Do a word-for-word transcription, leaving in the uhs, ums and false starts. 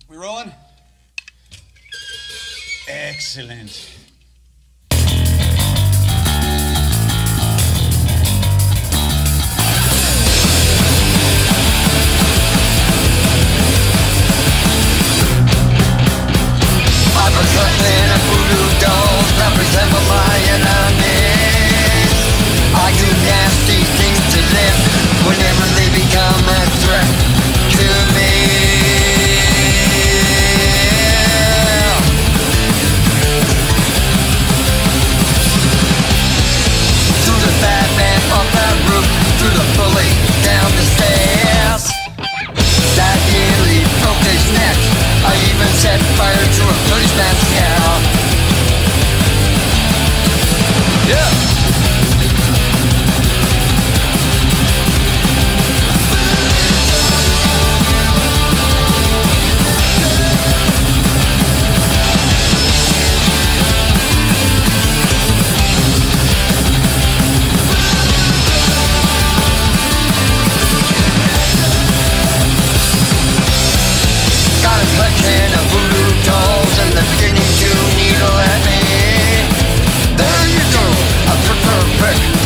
We rolling? Excellent. I'm a something of voodoo dolls that resemble my enemies. I do nasty things to them whenever they become a threat to me. Through the bad man up that roof, through the bully down the stairs that nearly broke his neck. I even set fire to a policeman's car. Yeah. Got a collection of voodoo dolls and they're beginning to needle at me. There you go, a purple brick.